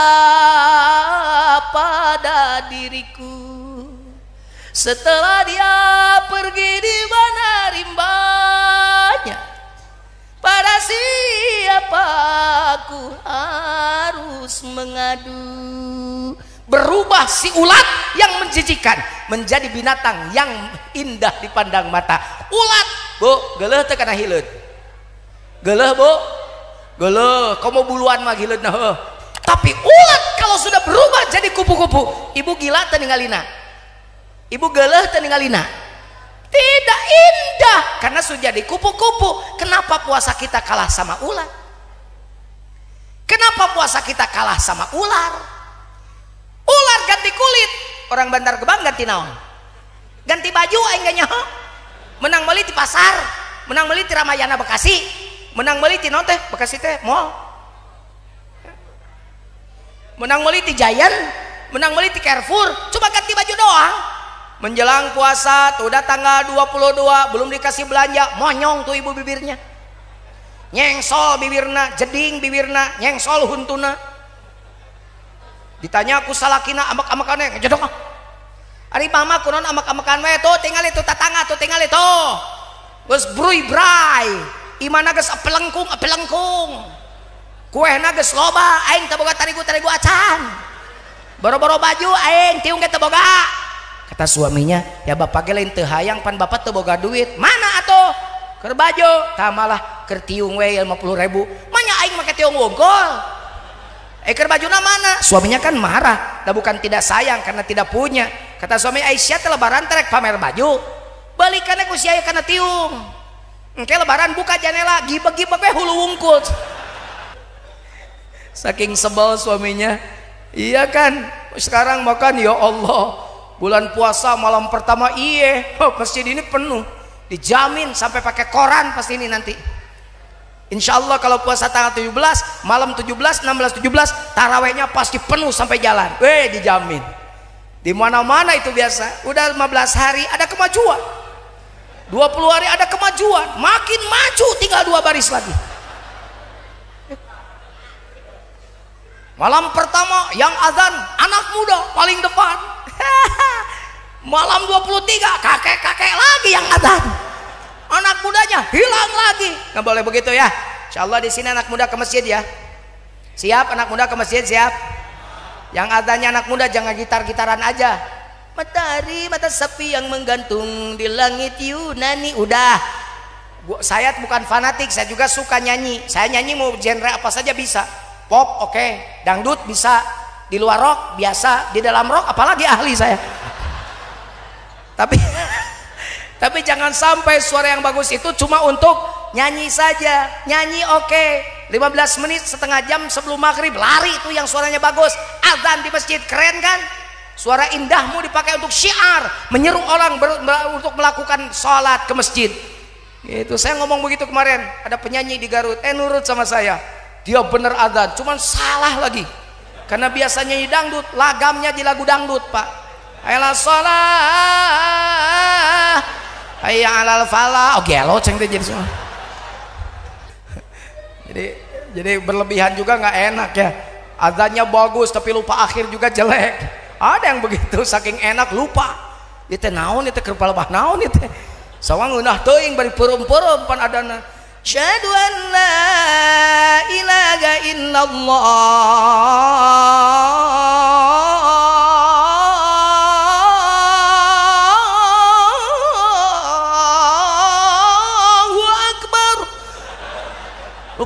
pada diriku. Setelah dia pergi, di mana rimbanya? Pada siapa aku harus mengadu? Berubah si ulat yang menjijikan menjadi binatang yang indah dipandang mata. Ulat, Bu, geuleuh teu kana hileud. Geuleuh, Bu. Geuleuh, komo buluan mah hileud nah heuh. Tapi ulat kalau sudah berubah jadi kupu-kupu, ibu gila teu ningalina. Ibu geuleuh teu ningalina. Tidak indah karena sudah jadi kupu-kupu. Kenapa puasa kita kalah sama ulat? Kenapa puasa kita kalah sama ular? Ular ganti kulit, orang Bantar Gebang ganti naon? Ganti baju aing gak nyaho. Menang meuli di pasar, menang meuli di Ramayana Bekasi, menang meuli di naon teh? Bekasi teh mall. Menang meuli di Giant, menang meuli di Carrefour, cuma ganti baju doang. Menjelang puasa tuh udah tanggal 22 belum dikasih belanja, monyong tuh ibu bibirnya. Nyengsol bibirna, jeding bibirna, nyengsol huntuna. Ditanya aku salakina amak-amakan ngejedok ah. Ari mama kunon amak-amakan we tuh tinggal itu tatangga tuh tinggal itu. Geus bruy-bray. Imana geus apelengkung. Kuehna geus loba, aing teu boga tarigu acan. Boro-boro baju aing tiung ge teu boga. Kata suaminya, ya bapak ge lain teu hayang pan bapak teu boga duit. Mana atuh? Keur baju, tah malah keur tiung we 50.000. Manya aing make tiung wungkul. Keur bajuna mana? Suaminya kan marah, dah bukan tidak sayang karena tidak punya. Kata suami, Aisyah teh lebaran terek pamer baju. Balikannya ku sia kana tiung. Engke lebaran buka jendela, gibeg-gibeg we hulu wungkul. Saking sebel suaminya. Iya kan? Sekarang makan ya Allah. Bulan puasa malam pertama masjid ini penuh. Dijamin sampai pakai koran pasti ini nanti. Insya Allah kalau puasa tanggal 17, malam 17, 16, 17 tarawehnya pasti penuh sampai jalan. Dijamin. Di mana-mana itu biasa. Udah 15 hari ada kemajuan. 20 hari ada kemajuan. Makin maju tinggal 2 baris lagi. Malam pertama yang azan anak muda paling depan. Malam 23 kakek-kakek lagi yang azan. Anak mudanya hilang lagi. Nggak boleh begitu ya. Insya Allah di sini anak muda ke masjid ya. Siap anak muda ke masjid, siap. Yang adanya anak muda jangan gitar-gitaran aja. Matahari mata sepi yang menggantung di langit Yunani. Udah. Saya bukan fanatik, saya juga suka nyanyi. Saya nyanyi mau genre apa saja bisa. Pop oke, dangdut bisa, di luar rock biasa, di dalam rock apalagi ahli saya. Tapi jangan sampai suara yang bagus itu cuma untuk nyanyi saja. Nyanyi oke, 15 menit setengah jam sebelum maghrib lari itu yang suaranya bagus. Azan di masjid keren kan? Suara indahmu dipakai untuk syiar, menyeru orang untuk melakukan sholat ke masjid. Gitu. Saya ngomong begitu kemarin, ada penyanyi di Garut, nurut sama saya. Dia bener azan, cuman salah lagi. Karena biasanya nyanyi dangdut, lagamnya di lagu dangdut, Pak. Ayolah sholat. Hayya 'alal falah. Oh gelo ceng teh jadi semua. Jadi berlebihan juga nggak enak ya. Azannya bagus tapi lupa akhir juga jelek. Ada yang begitu saking enak lupa. Ieu teh naon ieu teh keur palebah naon ieu teh. Sawang ngeunah teuing bari peureum-peureum pan adana. Syahadu an la ilaha illallah.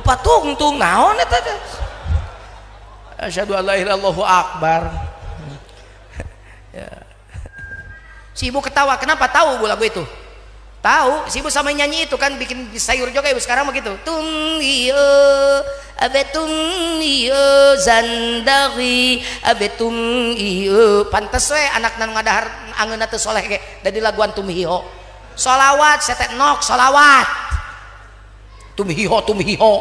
lupa tungtung naon eta teh. Asyhadu an la ilaha illallah akbar. Ya. Si ibu ketawa, kenapa tahu bu lagu itu? Tahu, si ibu sama nyanyi itu kan bikin sayur juga ibu sekarang begitu. Tum iyo abetum iyo zandari abetum iyo. Pantes we anak nanu ngadahar angeunna teu soleh ge dari laguan tum hiho. Solawat setek nok solawat. Tum hiho.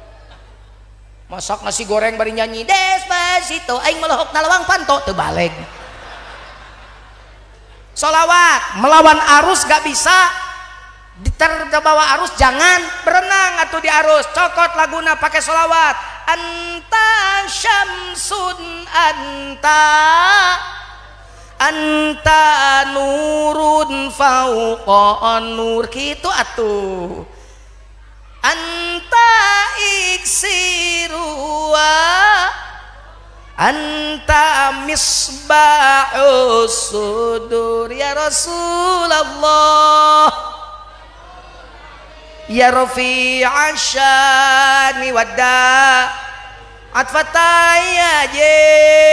Masak nasi goreng bari nyanyi Despacito aing melohok nalawang panto teu baleg. Solawat melawan arus gak bisa, terbawa arus jangan berenang atau di arus. Cokot laguna pakai solawat. Anta syamsun anta nurun fauqa nur kitu atuh. Anta iksirua anta misbahus sudur ya Rasulullah ya rafi'a syani wadda atfataya je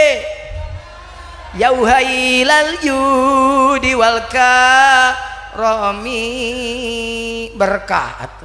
ya uhailal yudi wal karami berkat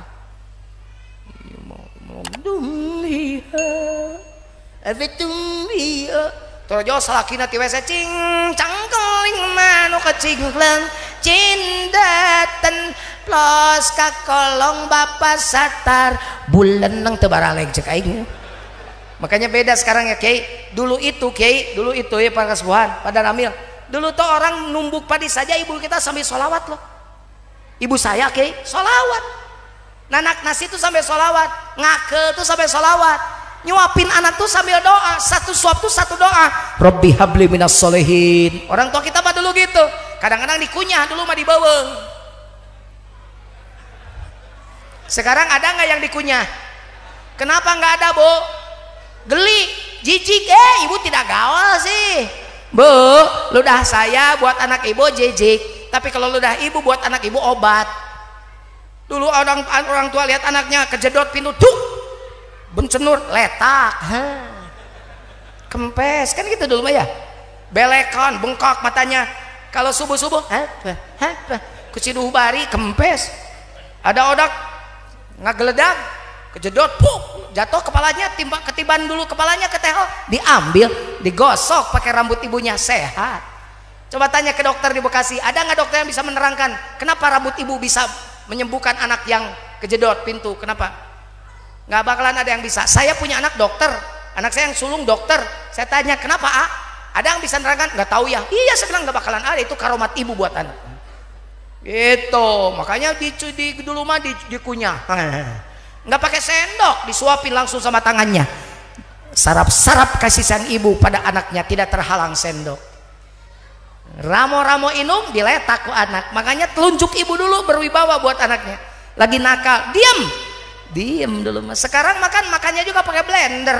Torojo salakina ti WC cing cangkeling manu kecingklang cindaten plos ka kolong bapak satar bulan nang teu baraleg cek aing. Makanya beda sekarang ya Kiai. Dulu itu ya para kesepuhan pada Ramil. Dulu tuh orang numbuk padi saja ibu kita sambil sholawat loh. Ibu saya Kiai sholawat. Nanak nasi tuh sambil sholawat, ngake tuh sambil sholawat. Nyuapin anak tuh sambil doa, satu suap tuh satu doa. Rabbi habli minas solehin. Orang tua kita mah dulu gitu. Kadang-kadang dikunyah, dulu mah dibaweng. Sekarang ada nggak yang dikunyah? Kenapa nggak ada, Bu? Geli, jijik. Ibu tidak gaul sih. Bu, ludah saya buat anak ibu jijik. Tapi kalau ludah ibu buat anak ibu obat. Dulu orang tua lihat anaknya kejedot pintu, tuh bencenur letak kempes kan gitu dulu mah ya, belekon bengkok matanya kalau subuh kuciduh bari kempes, ada odak ngageledag kejedot jatuh kepalanya ketiban dulu kepalanya ke teho diambil digosok pakai rambut ibunya sehat. Coba tanya ke dokter di Bekasi, ada nggak dokter yang bisa menerangkan kenapa rambut ibu bisa menyembuhkan anak yang kejedot pintu? Kenapa? Nggak bakalan ada yang bisa. Saya punya anak dokter, anak saya yang sulung dokter. Saya tanya kenapa ada yang bisa nerangkan? Nggak tahu ya. Iya saya bilang nggak bakalan ada, itu karomat ibu buat anak. Gitu, makanya dulu mah dikunyah. Nggak pakai sendok, disuapin langsung sama tangannya. Sarap-sarap kasih sayang ibu pada anaknya tidak terhalang sendok. Ramo-ramo inung diletak ke anak, makanya telunjuk ibu dulu berwibawa buat anaknya. Lagi nakal, diem dulu mas. Sekarang makannya juga pakai blender.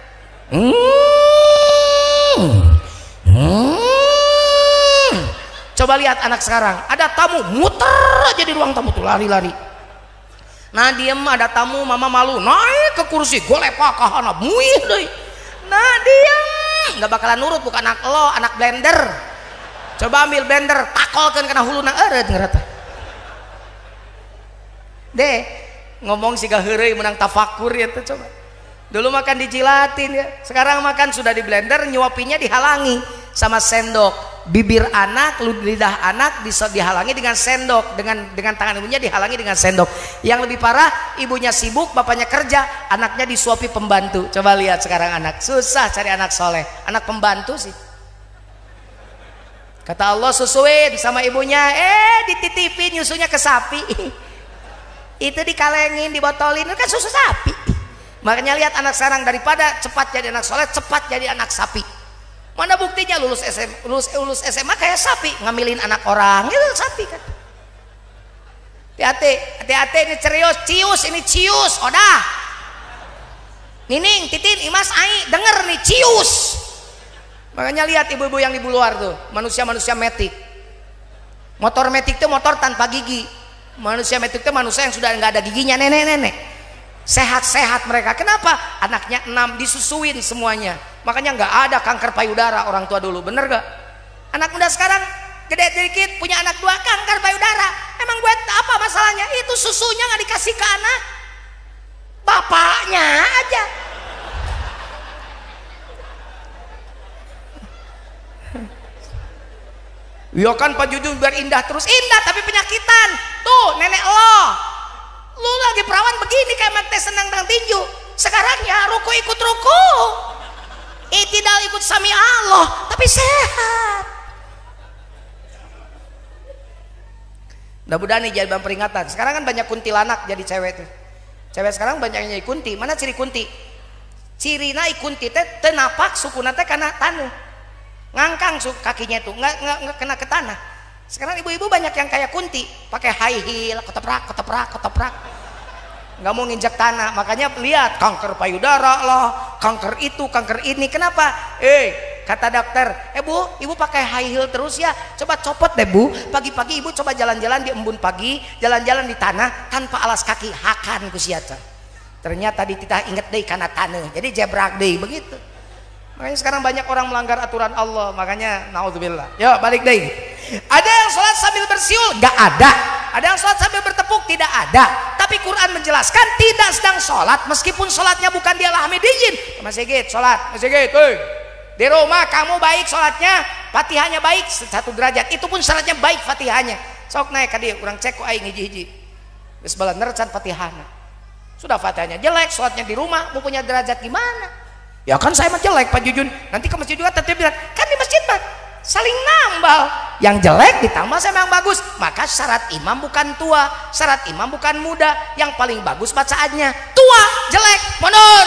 Coba lihat anak sekarang, ada tamu muter aja di ruang tamu tuh lari-lari. Nah diem ada tamu, mama malu naik ke kursi, golepak kahana muih deh. Nah diem, nggak bakalan nurut, bukan anak lo, anak blender. Coba ambil blender, takolkan kena huluna eret ngerata. Deh ngomong siga heureuy menang tafakur ya tuh coba. Dulu makan dijilatin ya, sekarang makan sudah di blender, nyuapinya dihalangi sama sendok. Bibir anak, lidah anak dihalangi dengan sendok, dengan tangan ibunya dihalangi dengan sendok. Yang lebih parah, ibunya sibuk, bapaknya kerja, anaknya disuapi pembantu. Coba lihat sekarang anak, susah cari anak soleh, anak pembantu sih. Kata Allah susuin sama ibunya, dititipin nyusunya ke sapi. Itu dikalengin, dibotolin, itu kan susu sapi. Makanya lihat anak sekarang, daripada cepat jadi anak soleh, cepat jadi anak sapi. Mana buktinya lulus SMA kayak sapi, ngambilin anak orang, itu sapi kan. Hati-hati ini cius, odah. Nining, Titin, Imas, Ai, denger nih cius. Makanya lihat ibu-ibu yang di luar tuh, manusia-manusia metik. Motor metik tuh motor tanpa gigi. Manusia metik itu manusia yang sudah nggak ada giginya, nenek-nenek. sehat-sehat mereka. Kenapa? Anaknya 6 disusuin semuanya, makanya nggak ada kanker payudara orang tua dulu. Bener gak? Anak muda sekarang gede dikit punya anak 2 kanker payudara. Emang gue apa masalahnya? Itu susunya nggak dikasih ke anak, bapaknya aja. Ya kan Pak Jujun biar indah terus, indah tapi penyakitan. Tuh nenek lu lagi perawan begini kayak mati senang dengan tinju. Sekarang ya ruku ikut ruku, itidal ikut sami Allah, tapi sehat. Mudah-mudahan nih jadi bahan peringatan. Sekarang kan banyak kuntilanak jadi cewek tuh. Cewek sekarang banyaknya kunti. Mana ciri kunti? Cirina kunti teh tenapak sukuna teh kana taneuh. Ngangkang kakinya tuh nggak kena ke tanah. Sekarang ibu-ibu banyak yang kayak kunti, pakai high heel, ketoprak, nggak mau nginjak tanah. Makanya lihat kanker payudara lah, kanker itu, kanker ini. Kenapa? Kata dokter, bu, ibu pakai high heel terus ya. Coba copot deh bu. Pagi-pagi ibu coba jalan-jalan di embun pagi, jalan-jalan di tanah tanpa alas kaki, hakan kusiaca. Ternyata dititah inget deh karena tanah. Jadi jebrak deh begitu. Makanya sekarang banyak orang melanggar aturan Allah. Makanya naudzubillah. Yuk balik deh. Ada yang sholat sambil bersiul? Gak ada. Ada yang sholat sambil bertepuk? Tidak ada. Tapi Quran menjelaskan tidak sedang sholat meskipun sholatnya bukan dia Hamidijin. Mas Sigit sholat, Mas Sigit, di rumah kamu baik sholatnya, fatihahnya baik 1 derajat. Itu pun syaratnya baik fatihahnya. Sok naik ke dia, kurang cek ku aing hiji-hiji. Geus bala nerecan fatihahna. Sudah fatihahnya jelek, sholatnya di rumah, mau punya derajat gimana? Ya kan saya mah jelek Pak Jujun, nanti ke masjid juga tetap bilang kan di masjid mah saling nambal, yang jelek ditambah sama yang bagus. Maka syarat imam bukan tua, syarat imam bukan muda, yang paling bagus bacaannya. Tua jelek mundur,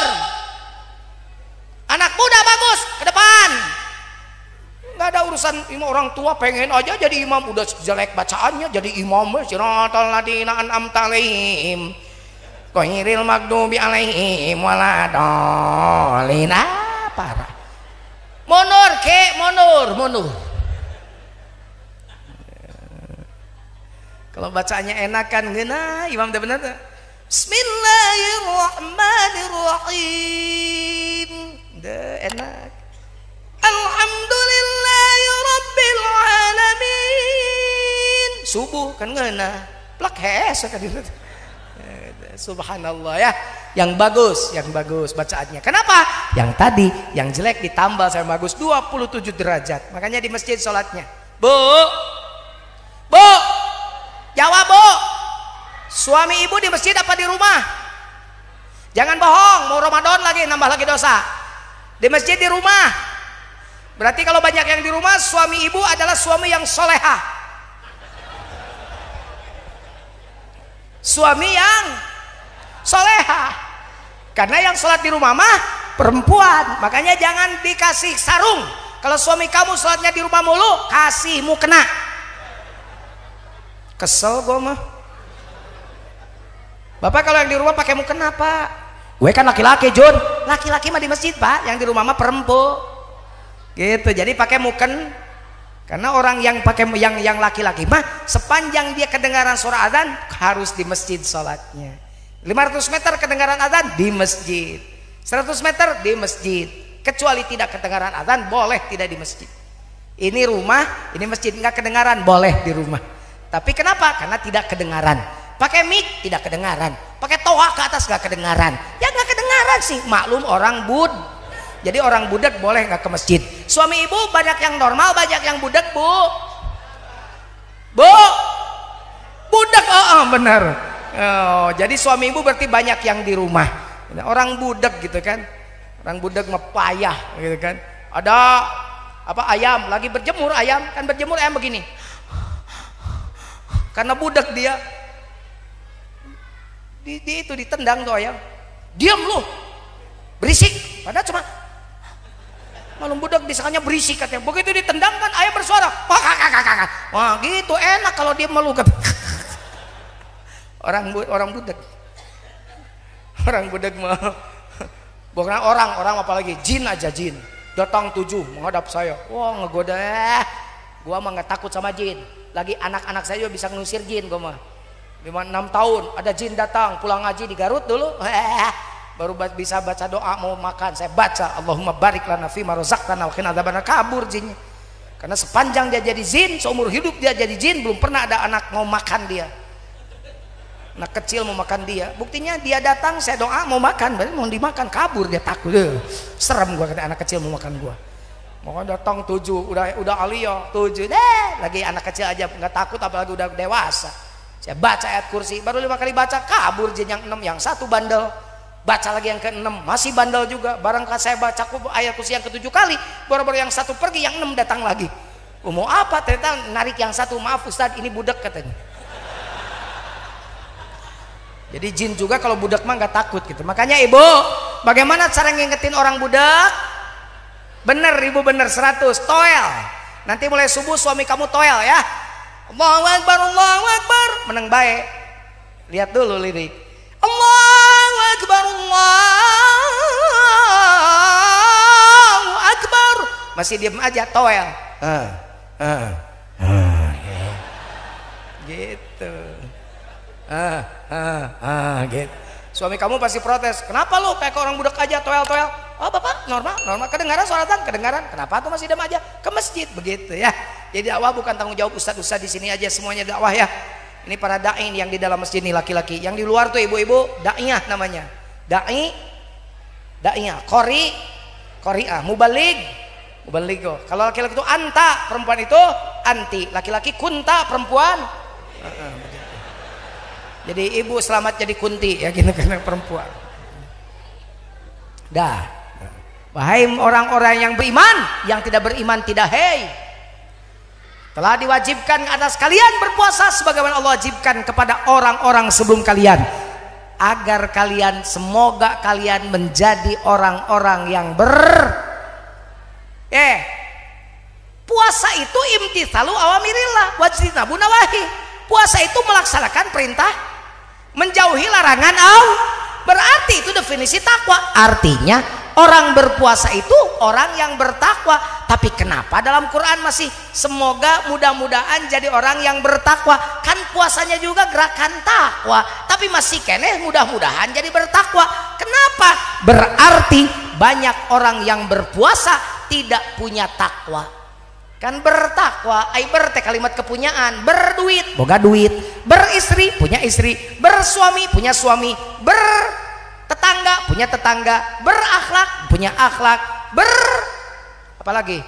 anak muda bagus ke depan. Nggak ada urusan imam. Orang tua pengen aja jadi imam, udah jelek bacaannya jadi imam. Siratal ladina an'amta alaihim ghairil maghdubi alaihim waladhdallin. Parah. Mundur ke, mundur. Kalau bacaannya enak kan ngeuna imam teh bener. Bismillahirrahmanirrahim. Enak. Alhamdulillahirabbil alamin. Subuh kan ngeuna. Plak hees kan dieu. Subhanallah ya, yang bagus bacaannya. Kenapa? Yang tadi yang jelek ditambah sama bagus 27 derajat. Makanya di masjid sholatnya. Bu, jawab bu. Suami ibu di masjid apa di rumah? Jangan bohong, mau Ramadan lagi nambah lagi dosa. Di masjid di rumah. Berarti kalau banyak yang di rumah, suami ibu adalah suami yang solehah. Suami yang soleha, karena yang sholat di rumah mah perempuan. Makanya jangan dikasih sarung. Kalau suami kamu sholatnya di rumah mulu, kasihmu kena. Kesel gue mah. Bapak kalau yang di rumah pakai mukena pak. Gue kan laki-laki Jun, laki-laki mah di masjid pak, yang di rumah mah perempuan. Gitu, jadi pakai muken. Karena orang yang pakai yang laki-laki mah sepanjang dia kedengaran suara adzan harus di masjid sholatnya. 500 meter kedengaran adzan di masjid, 100 meter di masjid. Kecuali tidak kedengaran adzan boleh tidak di masjid. Ini rumah, ini masjid, nggak kedengaran boleh di rumah. Tapi kenapa? Karena tidak kedengaran. Pakai mic tidak kedengaran, pakai toa ke atas nggak kedengaran. Ya nggak kedengaran sih, maklum orang bud. Jadi orang budak boleh nggak ke masjid. Suami ibu banyak yang normal, banyak yang budak bu. Budak, benar. Oh, jadi suami ibu berarti banyak yang di rumah. Orang budak gitu kan, orang budak mah payah gitu kan. Ada apa ayam lagi berjemur, ayam kan berjemur ayam begini. Karena budak dia itu ditendang tuh ayam. Diam lu, berisik. Padahal cuma malum budak disangkanya berisik katanya. Begitu ditendang kan ayam bersuara. Wah gitu enak kalau dia malu. Orang budak mah bukan orang apalagi jin aja, jin datang 7 menghadap saya, wah ngegoda. Gua mah nggak takut sama jin, lagi anak-anak saya juga bisa ngusir jin. Gua mah 5-6 tahun ada jin datang pulang ngaji di Garut dulu, baru bisa baca doa mau makan, saya baca Allahumma barik lana fima razaqtana wa qina adzabannar, kabur jinnya. Karena sepanjang dia jadi jin, seumur hidup dia jadi jin, belum pernah ada anak mau makan dia, anak kecil mau makan dia. Buktinya dia datang, saya doa mau makan, berarti mau dimakan, kabur dia, takut. Serem gua kata anak kecil mau makan gua. Mau datang 7, udah aliyah 7 deh, lagi anak kecil aja nggak takut, apalagi udah dewasa. Saya baca ayat kursi, baru 5 kali baca, kabur jin yang 6, yang 1 bandel. Baca lagi yang ke-6, masih bandel juga. Barangkali saya baca ayat kursi yang ke-7 kali, baru yang 1 pergi, yang 6 datang lagi. Mau apa? Ternyata narik yang 1, maaf Ustadz ini budak katanya. Jadi jin juga kalau budak mah nggak takut gitu. Makanya ibu, bagaimana cara ngingetin orang budak? Bener ibu, bener 100, toel. Nanti mulai subuh suami kamu toel ya. Allahu Akbar, Allahu Akbar, meneng baik. Lihat dulu lirik. Allahu Akbar, Allahu Akbar, masih diem aja toel. Gitu. Gitu. Suami kamu pasti protes. Kenapa lu kayak orang budak aja toel-toel? Oh bapak normal, kedengaran suara azan, kedengaran. Kenapa tuh masih diem aja? Ke masjid begitu ya. Jadi dakwah bukan tanggung jawab ustadz-ustadz di sini aja, semuanya dakwah ya. Ini para dai yang di dalam masjid ini laki-laki, yang di luar tuh ibu-ibu daiyah namanya. Daiyah, qori'ah, mubalig. Kalau laki-laki itu anta, perempuan itu anti, laki-laki kunta, perempuan. Jadi ibu selamat jadi kunti ya gitu karena perempuan. Dah. Wahai orang-orang yang beriman, yang tidak beriman tidak hei. Telah diwajibkan atas kalian berpuasa sebagaimana Allah wajibkan kepada orang-orang sebelum kalian, agar kalian semoga kalian menjadi orang-orang yang puasa itu imtitsalu awamirillah wajtinabu nawahi. Puasa itu melaksanakan perintah, menjauhi larangan berarti itu definisi takwa. Artinya orang berpuasa itu orang yang bertakwa. Tapi kenapa dalam Quran masih semoga mudah-mudahan jadi orang yang bertakwa? Kan puasanya juga gerakan takwa, tapi masih keneh mudah-mudahan jadi bertakwa. Kenapa? Berarti banyak orang yang berpuasa tidak punya takwa. Kan bertakwa ai teh kalimat kepunyaan, berduit boga duit, beristri punya istri, bersuami punya suami, bertetangga punya tetangga, berakhlak punya akhlak, apalagi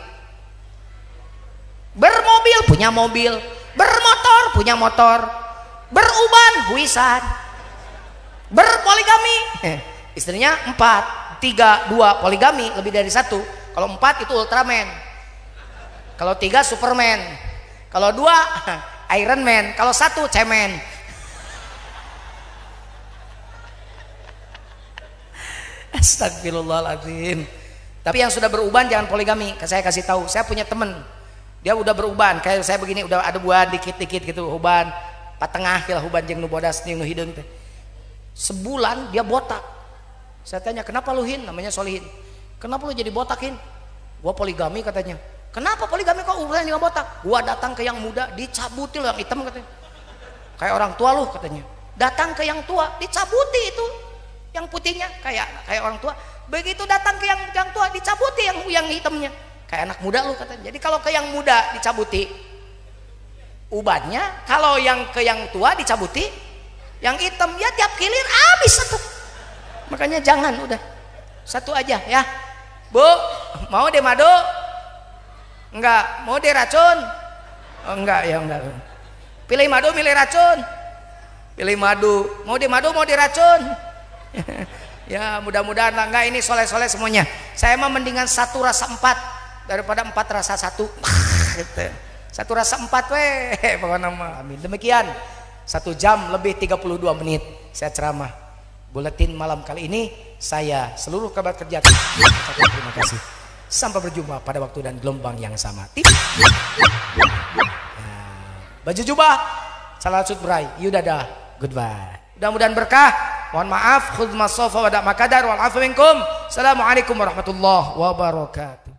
bermobil punya mobil, bermotor punya motor, beruban huisan, berpoligami istrinya 4, 3, 2 poligami lebih dari 1. Kalau 4 itu Ultraman, kalau 3 Superman, kalau 2 Iron Man, kalau 1 cemen. Astagfirullahaladzim. Tapi yang sudah beruban jangan poligami. Saya kasih tahu, saya punya temen, dia udah beruban kayak saya begini, udah ada buah dikit-dikit gitu, uban patengah kira uban jeung nu bodas jeung nu hideung teh. Sebulan dia botak. Saya tanya, kenapa lu Hin? Namanya Solihin. Kenapa lu jadi botakin? Gua poligami katanya. Kenapa poligami kok urusan dengan botak? Gua datang ke yang muda dicabuti lo yang hitam katanya. Kayak orang tua lu katanya. Datang ke yang tua dicabuti itu yang putihnya kayak orang tua. Begitu datang ke yang tua dicabuti yang hitamnya. Kayak anak muda lu katanya. Jadi kalau ke yang muda dicabuti ubannya, kalau yang ke yang tua dicabuti yang hitam, ya tiap kilir habis satu. Makanya jangan, udah satu aja ya. Bu, mau deh madu? Enggak. Mau deh racun? Oh, enggak ya, enggak. Pilih madu, milih racun. Pilih madu. Mau deh madu, mau deh racun. Ya mudah-mudahan lah. Enggak, ini soleh-soleh semuanya. Saya mah mendingan 1 rasa 4 daripada 4 rasa 1. Gitu. 1 rasa 4 weh pokoknya mah. Amin. Demikian 1 jam lebih 32 menit saya ceramah. Buletin malam kali ini saya seluruh kerabat kerja terima kasih. Sampai berjumpa pada waktu dan gelombang yang sama. Baju jubah salah sud berai yudada, goodbye. Mudah-mudahan berkah. Mohon maaf, khudz masofa wa da makadar wal afu minkum. Assalamualaikum warahmatullahi wabarakatuh.